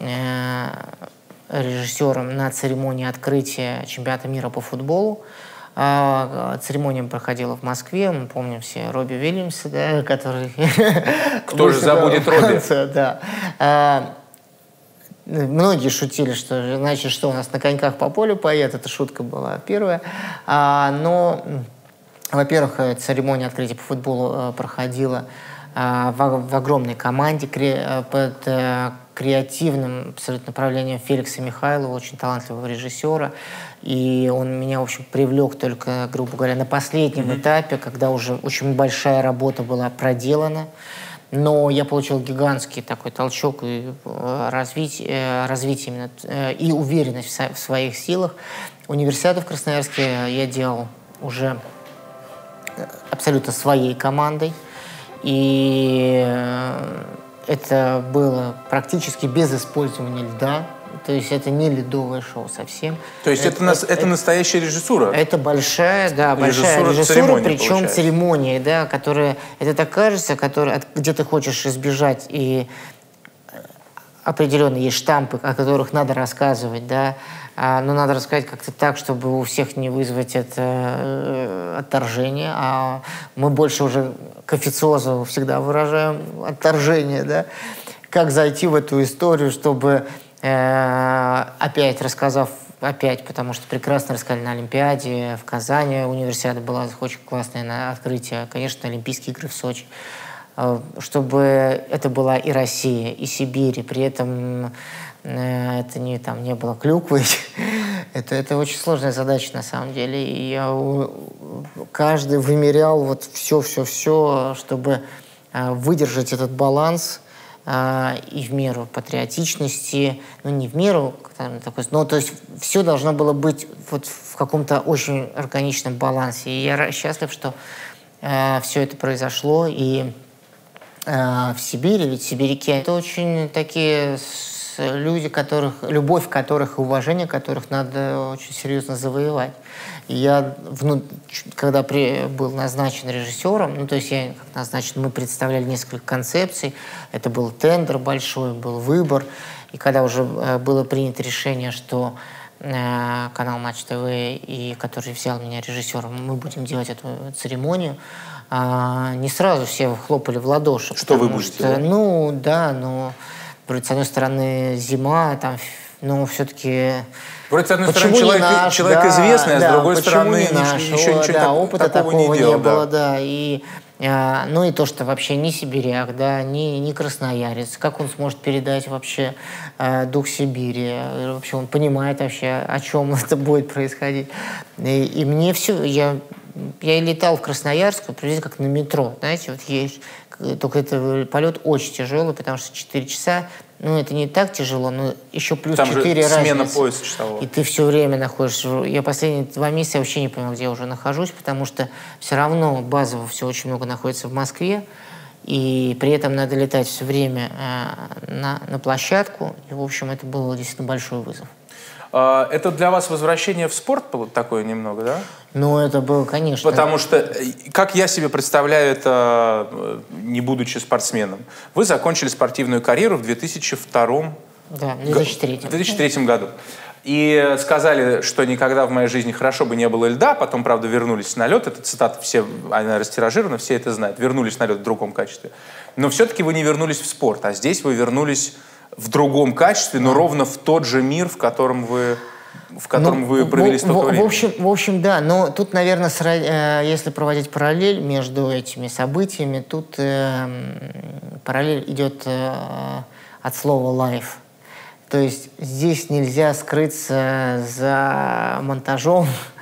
режиссером на церемонии открытия чемпионата мира по футболу. Церемония проходила в Москве. Мы помним все Робби Уильямса, да, который... Кто же забудет Робби? Да. Многие шутили, что значит, что у нас на коньках по полю поедет. Эта шутка была первая. Но, во-первых, церемония открытия по футболу проходила в огромной команде под креативным абсолютно направлением Феликса Михайлова, очень талантливого режиссера. И он меня, в общем, привлек только, грубо говоря, на последнем этапе, когда уже очень большая работа была проделана. Но я получил гигантский такой толчок и развитие именно, и уверенность в своих силах. Универсиаду в Красноярске я делал уже абсолютно своей командой. И это было практически без использования льда. То есть это не ледовое шоу совсем. То есть это настоящая режиссура? Это большая режиссура, причем церемония, да, которая, это так кажется, где ты хочешь избежать, и определенно есть штампы, о которых надо рассказывать, да, но надо рассказать как-то так, чтобы у всех не вызвать это отторжение, а мы больше уже к официозу всегда выражаем отторжение, да, как зайти в эту историю, чтобы опять рассказав, потому что прекрасно рассказали на Олимпиаде, в Казани универсиада была очень классное на открытие, конечно, Олимпийские игры в Сочи, чтобы это была и Россия, и Сибирь, и при этом это не было клюквой. это очень сложная задача на самом деле. И каждый вымерял вот все, чтобы выдержать этот баланс и в меру патриотичности, не в меру, но то есть все должно было быть вот в каком-то очень органичном балансе. И я счастлив, что все это произошло. И в Сибири, ведь сибиряки — это очень такие люди, любовь которых и уважение которых надо очень серьезно завоевать. И я, когда был назначен режиссером, то есть я как назначен, мы представляли несколько концепций, это был тендер большой, был выбор, и когда уже было принято решение, что канал Матч ТВ, и который взял меня режиссером, мы будем делать эту церемонию, не сразу все хлопали в ладоши. Что вы будете делать? Но с одной стороны зима, но все-таки... Вроде, с одной стороны, человек известный, а с другой стороны, еще ничего опыта такого не было, да. И то, что вообще ни сибиряк, да, ни красноярец, как он сможет передать вообще дух Сибири, вообще он понимает вообще, о чем это будет происходить. И мне все, я летал в Красноярск, приблизительно как на метро, знаете, вот есть, только это полет очень тяжелый, потому что 4 часа, это не так тяжело, но еще плюс там 4 разницы. Смена пояса часового. И ты все время находишься. Я последние 2 месяца вообще не понимаю, где я уже нахожусь, потому что все равно базово все очень много находится в Москве, и при этом надо летать все время на площадку. И, в общем, это был действительно большой вызов. Это для вас возвращение в спорт было такое немного, да? Это было, конечно. Потому что, как я себе представляю это, не будучи спортсменом, вы закончили спортивную карьеру в 2002 2003 году. И сказали, что никогда в моей жизни хорошо бы не было льда, потом, правда, вернулись на лед. Это цитата, она растиражирована, все это знают. Вернулись на лед в другом качестве. Но все-таки вы не вернулись в спорт, а здесь вы вернулись в другом качестве, но ровно в тот же мир, в котором вы провели столько времени. В общем, да. Но тут, наверное, если проводить параллель между этими событиями, тут параллель идет от слова «life». То есть здесь нельзя скрыться за монтажом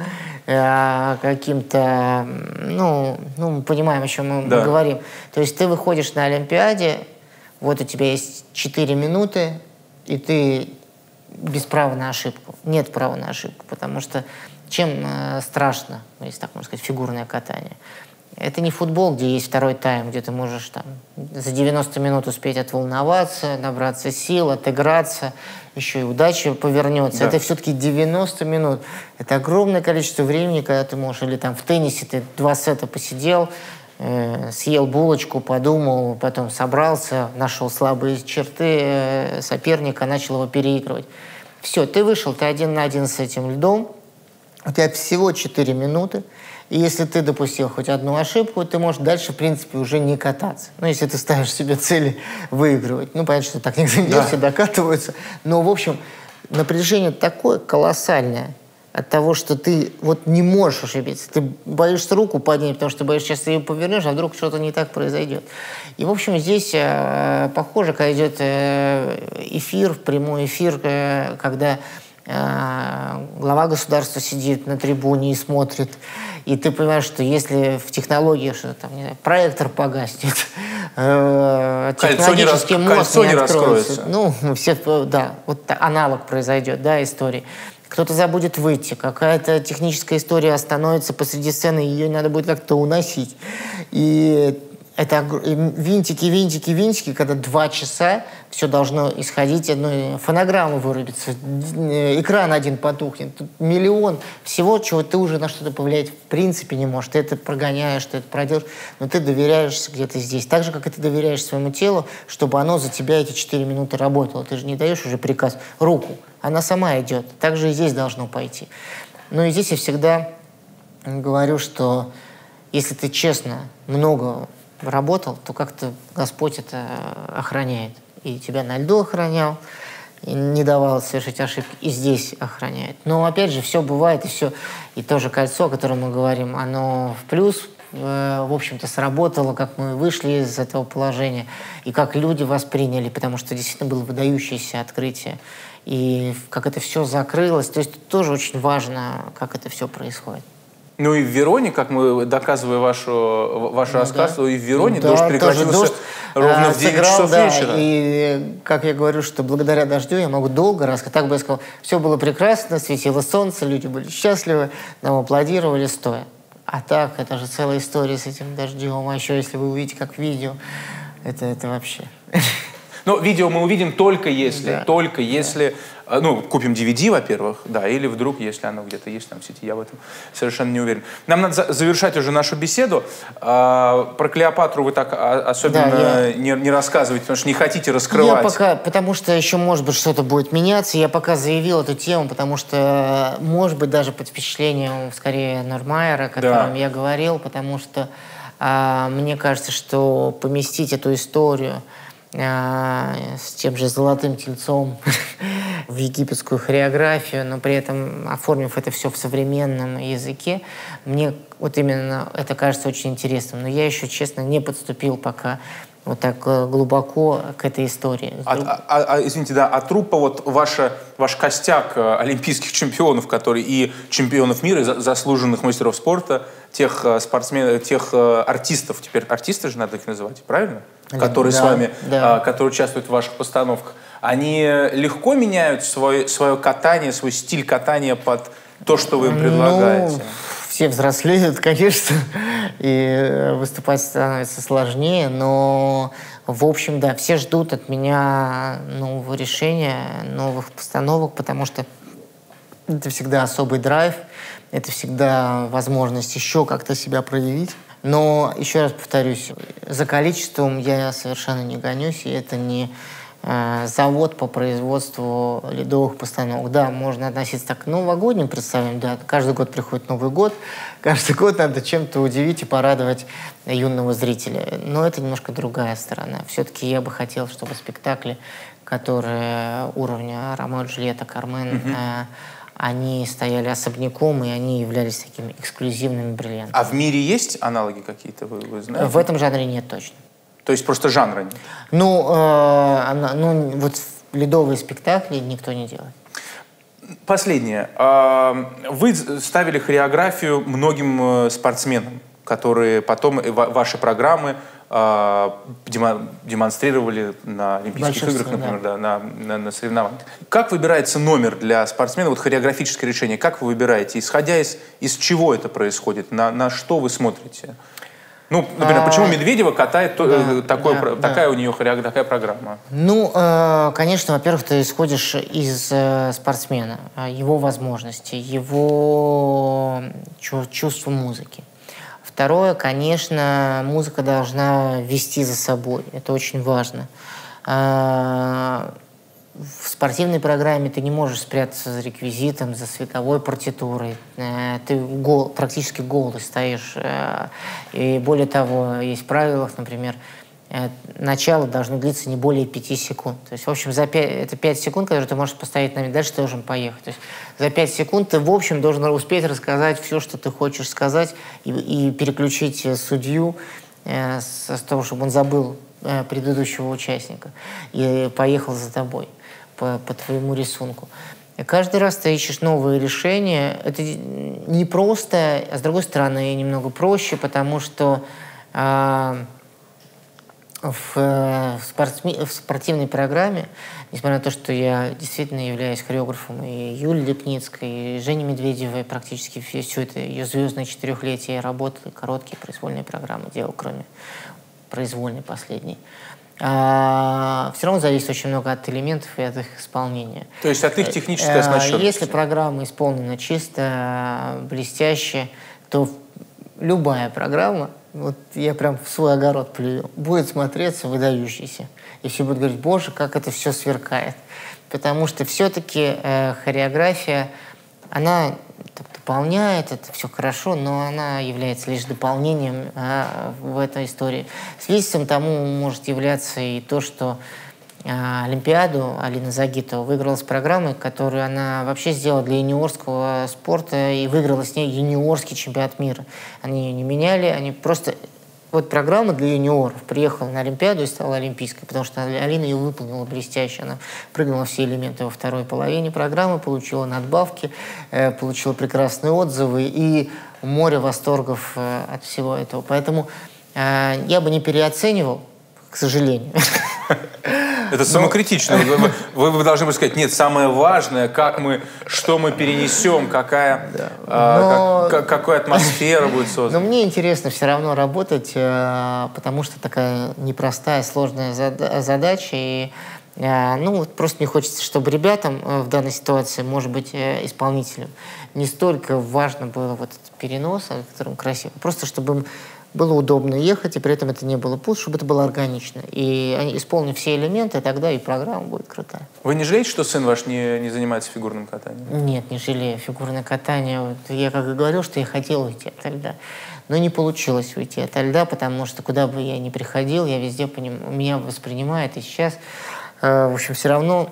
каким-то... мы понимаем, о чем мы говорим. То есть ты выходишь на Олимпиаде, вот у тебя есть 4 минуты, и ты без права на ошибку. Нет права на ошибку, потому что чем страшно, если так можно сказать, фигурное катание? Это не футбол, где есть второй тайм, где ты можешь за 90 минут успеть отволноваться, набраться сил, отыграться, еще и удача повернется. Да. Это все-таки 90 минут. Это огромное количество времени, когда ты можешь, или в теннисе ты 2 сета посидел, съел булочку, подумал, потом собрался, нашел слабые черты соперника, начал его переигрывать. Все, ты вышел, ты 1 на 1 с этим льдом, у тебя всего 4 минуты, и если ты допустил хоть одну ошибку, ты можешь дальше, в принципе, уже не кататься. Если ты ставишь себе цели выигрывать. Понятно, что так никто не делает, все докатываются. Но, в общем, напряжение такое колоссальное, от того, что ты не можешь ошибиться. Ты боишься руку поднять, потому что боишься, сейчас ты ее повернешь, а вдруг что-то не так произойдет. И, в общем, здесь похоже, когда идет эфир, прямой эфир, когда глава государства сидит на трибуне и смотрит, и ты понимаешь, что если в технологии что-то проектор погаснет, технологический мост не откроется. Аналог произойдет, истории. Кто-то забудет выйти, какая-то техническая история остановится посреди сцены, ее надо будет как-то уносить. И это винтики, винтики, винтики, когда 2 часа все должно исходить одной, фонограмма вырубится, экран один потухнет, тут миллион всего, чего ты уже на что-то повлиять в принципе не можешь. Ты это прогоняешь, ты это проделаешь, но ты доверяешься где-то здесь. Так же, как и ты доверяешь своему телу, чтобы оно за тебя эти 4 минуты работало. Ты же не даешь уже приказ руку, она сама идет. Так же и здесь должно пойти. Ну и здесь я всегда говорю, что если ты честно много работал, то как-то Господь это охраняет. И тебя на льду охранял, и не давал совершить ошибки, и здесь охраняет. Но опять же, все бывает, и все, и тоже кольцо, о котором мы говорим, оно в плюс, в общем-то, сработало, как мы вышли из этого положения, и как люди восприняли, потому что действительно было выдающееся открытие. И как это все закрылось, то есть тоже очень важно, как это все происходит. Ну и в Вероне, как мы, доказывая ваш рассказ, и в Вероне дождь прекратился ровно в 9 часов вечера. И как я говорю, что благодаря дождю я могу долго рассказать. Так бы я сказал, все было прекрасно, светило солнце, люди были счастливы, нам аплодировали стоя. А так, это же целая история с этим дождем. А еще, если вы увидите, как видео, это вообще... Но видео мы увидим только если, ну, купим DVD, во-первых, да, или вдруг, если оно где-то есть там в сети, я в этом совершенно не уверен. Нам надо завершать уже нашу беседу. Про Клеопатру вы так особенно не рассказываете, потому что не хотите раскрывать. Я пока, потому что еще, может быть, что-то будет меняться, я пока заявил эту тему, потому что, может быть, даже под впечатлением, скорее, Нормайера, о котором я говорил, потому что мне кажется, что поместить эту историю с тем же золотым тельцом в египетскую хореографию, но при этом оформив это все в современном языке, мне вот именно это кажется очень интересным. Но я еще, честно, не подступил пока вот так глубоко к этой истории. Извините, да, а труппа, вот ваш костяк олимпийских чемпионов, которые и чемпионов мира, и заслуженных мастеров спорта, тех спортсменов, тех артистов, теперь артисты же надо их называть, правильно? Которые с вами, которые участвуют в ваших постановках, они легко меняют свое катание, свой стиль катания под то, что вы им предлагаете? Все взрослеют, конечно, и выступать становится сложнее, но, в общем, да, все ждут от меня нового решения, новых постановок, потому что это всегда особый драйв, это всегда возможность еще как-то себя проявить. Но, еще раз повторюсь, за количеством я совершенно не гонюсь, и это не завод по производству ледовых постановок. Да, можно относиться так к новогодним представлениям, да, каждый год приходит Новый год, каждый год надо чем-то удивить и порадовать юного зрителя. Но это немножко другая сторона. Все-таки я бы хотел, чтобы спектакли, которые уровня «Ромео и Джульетта», «Кармен», они стояли особняком, и они являлись такими эксклюзивными бриллиантами. А в мире есть аналоги какие-то, вы знаете? В этом жанре нет точно. То есть просто жанра нет? Ну, вот ледовые спектакли никто не делает. Последнее. Вы ставили хореографию многим спортсменам, которые потом ваши программы демонстрировали на Олимпийских играх, например, да, на соревнованиях. Как выбирается номер для спортсмена, вот хореографическое решение, как вы выбираете, исходя из чего это происходит, на что вы смотрите? Ну, например, почему Медведева катает такая у нее такая программа? Ну, конечно, во-первых, ты исходишь из спортсмена, его возможностей, его чувства музыки. Второе, конечно, музыка должна вести за собой. Это очень важно. В спортивной программе ты не можешь спрятаться за реквизитом, за световой партитурой. Ты практически голый стоишь. И более того, есть в правилах, например, начало должно длиться не более 5 секунд. То есть, в общем, это 5 секунд, которые ты можешь поставить на дальше ты должен поехать. То есть, за 5 секунд ты, в общем, должен успеть рассказать все, что ты хочешь сказать, и переключить судью с того, чтобы он забыл предыдущего участника и поехал за тобой по твоему рисунку. И каждый раз ты ищешь новые решения. Это не просто, а с другой стороны немного проще, потому что в спортивной программе, несмотря на то, что я действительно являюсь хореографом и Юлии Лепницкой, и Жени Медведевой, практически все это ее звездное 4-летие я работал, короткие произвольные программы делал, кроме произвольный последний. Все равно зависит очень много от элементов и от их исполнения. То есть от их технической оснащенности. Если программа исполнена чисто, блестяще, то любая программа, вот я прям в свой огород плюю, будет смотреться выдающейся. И все будут говорить: боже, как это все сверкает. Потому что все-таки хореография, она дополняет, это все хорошо, но она является лишь дополнением в этой истории. Следствием тому может являться и то, что Олимпиаду Алина Загитова выиграла с программой, которую она вообще сделала для юниорского спорта, и выиграла с ней юниорский чемпионат мира. Они ее не меняли, они просто... Вот программа для юниоров приехала на Олимпиаду и стала олимпийской, потому что Алина ее выполнила блестяще. Она прыгнула все элементы во второй половине программы, получила надбавки, получила прекрасные отзывы и море восторгов от всего этого. Поэтому я бы не переоценивал, к сожалению. Это самокритично. Вы должны сказать: нет, самое важное, что мы перенесем, какая атмосфера будет создана. Но мне интересно все равно работать, потому что такая непростая, сложная задача. И просто мне хочется, чтобы ребятам в данной ситуации, может быть, исполнителям, не столько важно было вот этот перенос, о котором красиво, просто чтобы им было удобно ехать, и при этом это не было пусто, чтобы это было органично. И они исполнят все элементы, тогда и программа будет крутая. Вы не жалеете, что сын ваш не занимается фигурным катанием? Нет, не жалею. Фигурное катание, вот я как и говорил, что я хотел уйти от льда. Но не получилось уйти от льда, потому что куда бы я ни приходил, я везде меня воспринимают. И сейчас, в общем, все равно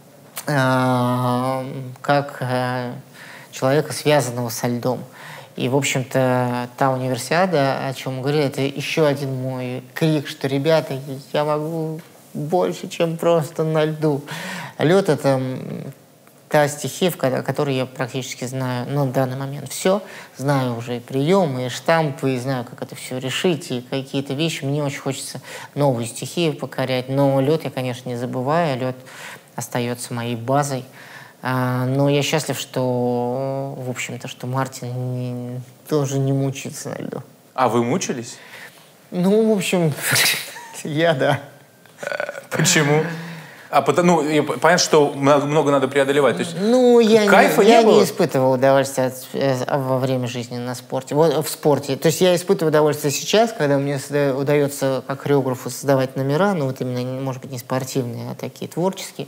как человека, связанного со льдом. И, в общем-то, та универсиада, о чем мы говорили, это еще один мой крик, что, ребята, я могу больше, чем просто на льду. Лед — это та стихия, о которой я практически знаю, на данный момент все. Знаю уже и приемы, и штампы, и знаю, как это все решить, и какие-то вещи. Мне очень хочется новые стихии покорять, но лед я, конечно, не забываю, лед остается моей базой. Но я счастлив, что, в общем-то, что Мартин тоже не мучается на льду. А вы мучились? Ну, в общем, да. Почему? Понятно, что много надо преодолевать. То есть, кайфа я не испытывал удовольствия во время жизни на спорте. В спорте. То есть я испытываю удовольствие сейчас, когда мне удается как хореографу создавать номера, именно, может быть, не спортивные, а такие творческие.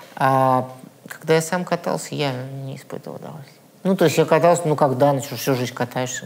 Когда я сам катался, я не испытывал удовольствия. То есть я катался, как Даныч, всю жизнь катаешься.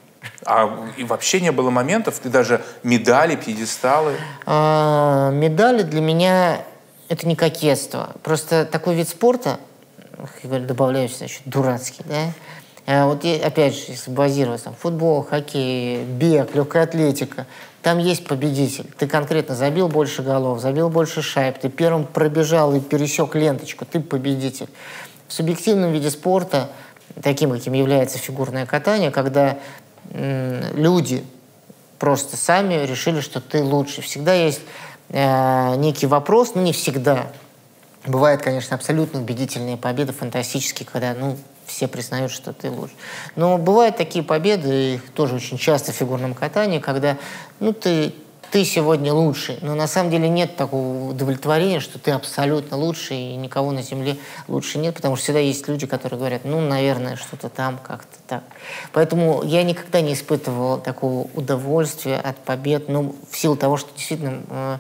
И вообще не было моментов, ты даже медали, пьедесталы? Медали для меня это не кокетство. Просто такой вид спорта, я говорю, добавляю, значит, дурацкий, да? Вот опять же, если базироваться, футбол, хоккей, бег, легкая атлетика, там есть победитель. Ты конкретно забил больше голов, забил больше шайб, ты первым пробежал и пересек ленточку, ты победитель. В субъективном виде спорта, таким, каким является фигурное катание, когда люди просто сами решили, что ты лучше. Всегда есть некий вопрос, но не всегда. Бывают, конечно, абсолютно убедительные победы, фантастические, когда, все признают, что ты лучше. Но бывают такие победы, их тоже очень часто в фигурном катании, когда, ты сегодня лучший, но на самом деле нет такого удовлетворения, что ты абсолютно лучший, и никого на земле лучше нет, потому что всегда есть люди, которые говорят, наверное, что-то там как-то так. Поэтому я никогда не испытывал такого удовольствия от побед, в силу того, что действительно...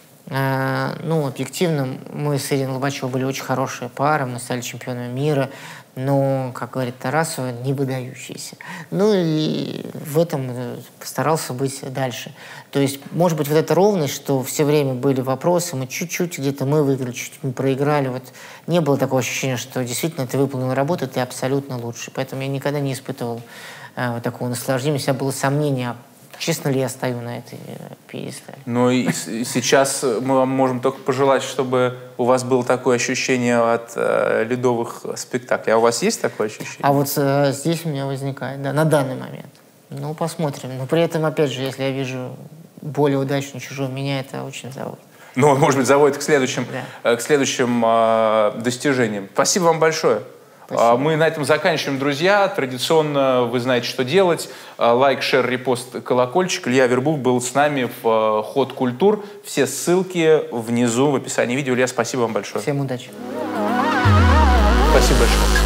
объективно, мы с Ириной Лобачевой были очень хорошая пара, мы стали чемпионами мира, но, как говорит Тарасова, не выдающиеся. И в этом постарался быть дальше. То есть, может быть, вот эта ровность, что все время были вопросы, мы чуть-чуть где-то мы выиграли, чуть-чуть мы проиграли. Вот не было такого ощущения, что действительно ты выполнил работу, ты абсолютно лучший. Поэтому я никогда не испытывал вот такого наслаждения. У меня было сомнение, честно ли я стою на этой пьедестале. И сейчас мы вам можем только пожелать, чтобы у вас было такое ощущение от ледовых спектаклей. А у вас есть такое ощущение? А вот здесь у меня возникает, да, на данный момент. Посмотрим. Но при этом, опять же, если я вижу более удачную чужую, меня это очень заводит. Может быть, заводит к следующим достижениям. Спасибо вам большое. Мы на этом заканчиваем, друзья. Традиционно вы знаете, что делать. Лайк, шер, репост, колокольчик. Илья Авербух был с нами в «Ход культур». Все ссылки внизу в описании видео. Илья, спасибо вам большое. Всем удачи. Спасибо большое.